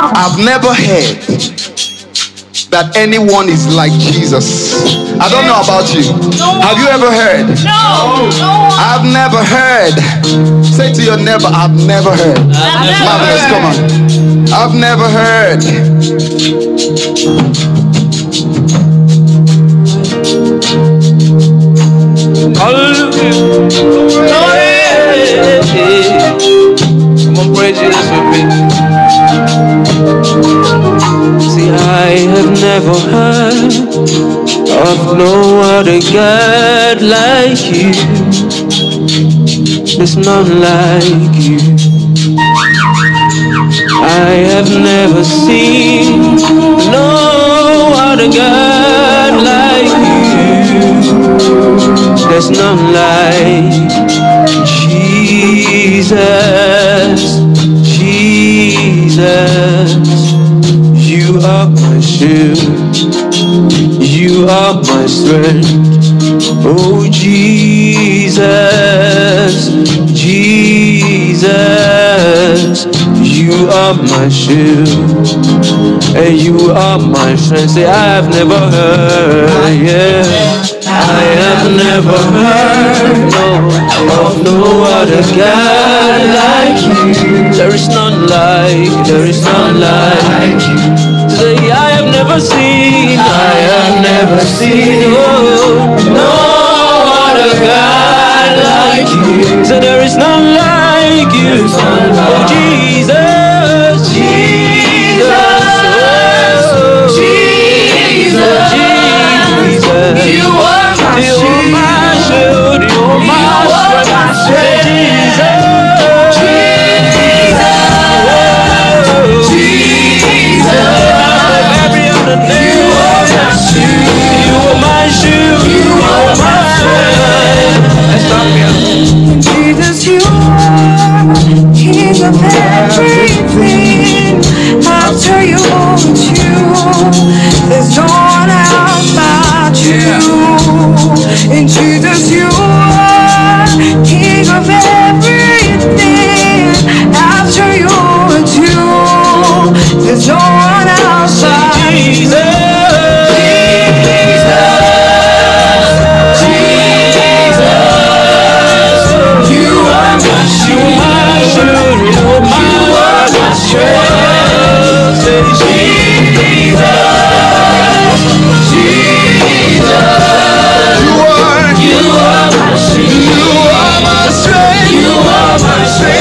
I've never heard that anyone is like Jesus. I don't know about you. Have you ever heard? No. I've never heard. Say to your neighbor, I've never heard. Marvelous, come on. I've never heard. Hallelujah. Come on, praise Jesus with me. See, I have never heard of no other God like you. There's none like you. I have never seen no other God like you. There's none like Jesus. Jesus, you are my shield, you are my strength. Oh Jesus, Jesus, you are my shield, and you are my strength. Say, I've never heard, yeah, I have never heard, no, of no other God like you. There is none like, there is none like you. Say, I have never seen, I have never seen, oh, no other God like you. So there is none like you, oh Jesus, Jesus, oh, Jesus, Jesus, you are my shield, you are my strength, Jesus. Jesus, you are King of everything. After you want you, there's no one else but you. And Jesus, you are King of everything. After you want you, there's no one else but Jesus. You are my strength.